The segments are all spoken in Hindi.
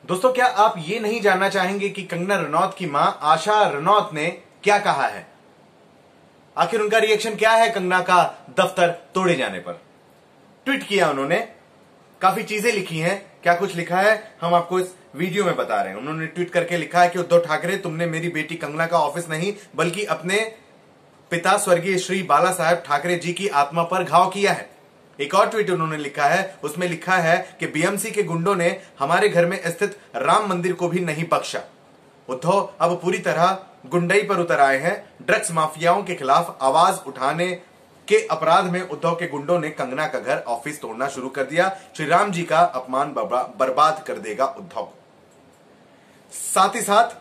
दोस्तों, क्या आप ये नहीं जानना चाहेंगे कि कंगना रनौत की मां आशा रनौत ने क्या कहा है? आखिर उनका रिएक्शन क्या है कंगना का दफ्तर तोड़े जाने पर? ट्वीट किया उन्होंने, काफी चीजें लिखी हैं। क्या कुछ लिखा है हम आपको इस वीडियो में बता रहे हैं। उन्होंने ट्वीट करके लिखा है कि उद्धव ठाकरे, तुमने मेरी बेटी कंगना का ऑफिस नहीं बल्कि अपने पिता स्वर्गीय श्री बाला साहेब ठाकरे जी की आत्मा पर घाव किया है। एक और ट्वीट उन्होंने लिखा है, उसमें लिखा है कि बीएमसी के गुंडों ने हमारे घर में स्थित राम मंदिर को भी नहीं बख्शा। उद्धव अब पूरी तरह गुंडई पर उतर आए हैं। ड्रग्स माफियाओं के खिलाफ आवाज उठाने के अपराध में उद्धव के गुंडों ने कंगना का घर ऑफिस तोड़ना शुरू कर दिया। श्री राम जी का अपमान बर्बाद कर देगा उद्धव। साथ ही साथ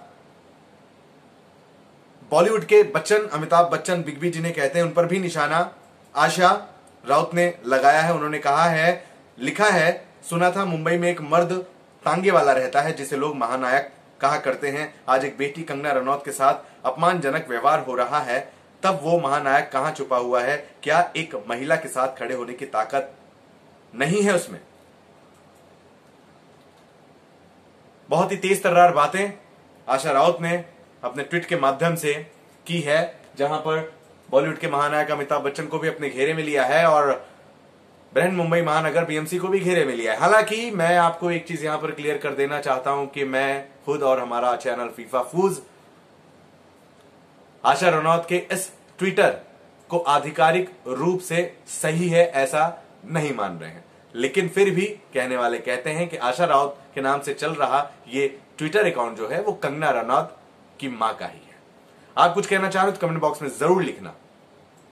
बॉलीवुड के बच्चन, अमिताभ बच्चन, बिग बी जिन्हें कहते हैं, उन पर भी निशाना आशा राउत ने लगाया है। उन्होंने कहा है, लिखा है, सुना था मुंबई में एक मर्द तांगे वाला रहता है जिसे लोग महानायक कहा करते हैं। आज एक बेटी कंगना रनौत के साथ अपमानजनक व्यवहार हो रहा है, तब वो महानायक कहां छुपा हुआ है? क्या एक महिला के साथ खड़े होने की ताकत नहीं है उसमें? बहुत ही तेज तर्रार बातें आशा राउत ने अपने ट्वीट के माध्यम से की है, जहां पर बॉलीवुड के महानायक अमिताभ बच्चन को भी अपने घेरे में लिया है और बृहन मुंबई महानगर बीएमसी को भी घेरे में लिया है। हालांकि मैं आपको एक चीज यहां पर क्लियर कर देना चाहता हूं कि मैं खुद और हमारा चैनल फीफा फूज आशा रनौत के इस ट्विटर को आधिकारिक रूप से सही है ऐसा नहीं मान रहे हैं, लेकिन फिर भी कहने वाले कहते हैं कि आशा राउत के नाम से चल रहा ये ट्विटर अकाउंट जो है वो कंगना रनौत की मां का ही है। आप कुछ कहना चाह रहे हो तो कमेंट बॉक्स में जरूर लिखना।